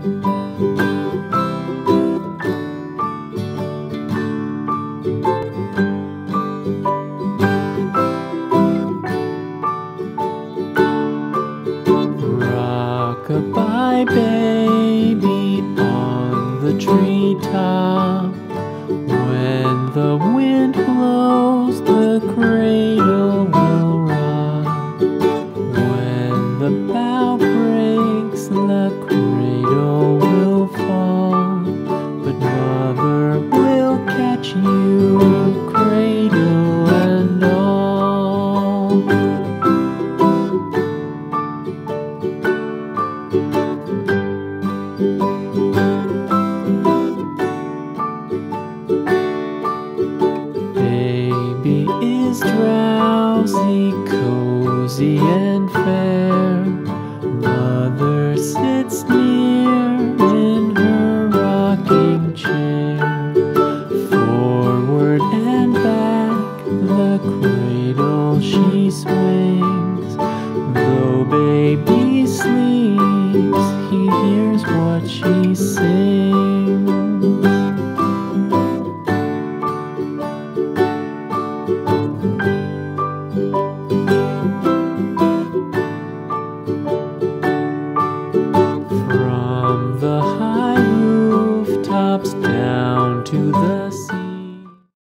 Rock-a-bye baby on the treetop. When the wind blows, the cradle will rock. When the bough breaks, the cradle will fall. But mother will catch you, cradle and all. Baby is drowsy, cozy and fair. Mother sits near in her rocking chair. Forward and back, the cradle she swings. Though baby sleeps, he hears